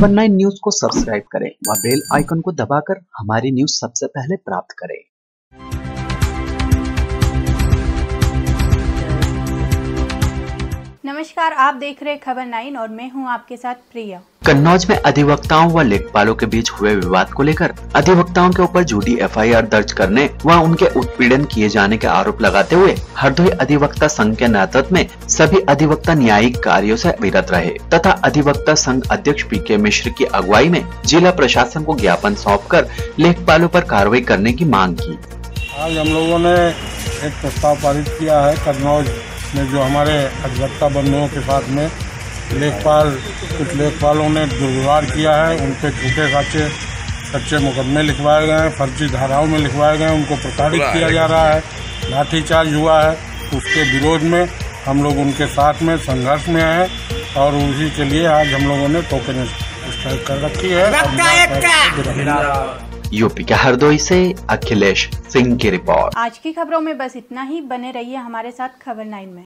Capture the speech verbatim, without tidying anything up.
खबर nine news को subscribe करें व बेल आइकन को दबाकर हमारी न्यूज सबसे पहले प्राप्त करें। नमस्कार, आप देख रहे खबर नाइन और मैं हूं आपके साथ प्रिया। कन्नौज में अधिवक्ताओं व लेखपालों के बीच हुए विवाद को लेकर अधिवक्ताओं के ऊपर झूठी एफ आई आर दर्ज करने व उनके उत्पीड़न किए जाने के आरोप लगाते हुए हरदोई अधिवक्ता संघ के नेतृत्व में सभी अधिवक्ता न्यायिक कार्यों से विरत रहे तथा अधिवक्ता संघ अध्यक्ष पी के मिश्र की अगुवाई में जिला प्रशासन को ज्ञापन सौंपकर लेखपालों पर कार्रवाई करने की मांग की। आज हम लोगों ने एक प्रस्ताव पारित किया है कन्नौज में, जो हमारे अधिवक्ता बंधुओं के साथ में लेखपाल कुछ लेखपालों ने दुर्व्यवहार किया है, उन पर झूठे साचे सच्चे मुकदमे लिखवाए गए हैं, फर्जी धाराओं में लिखवाए गए हैं, उनको प्रताड़ित किया जा रहा है, लाठीचार्ज हुआ है। उसके विरोध में हम लोग उनके साथ में संघर्ष में हैं और उसी के लिए आज हम लोगों ने टोकन स्ट्राइक कर रखी है। यूपी के हरदोई से अखिलेश सिंह की रिपोर्ट। आज की खबरों में बस इतना ही। बने रहिए हमारे साथ खबर नाइन में।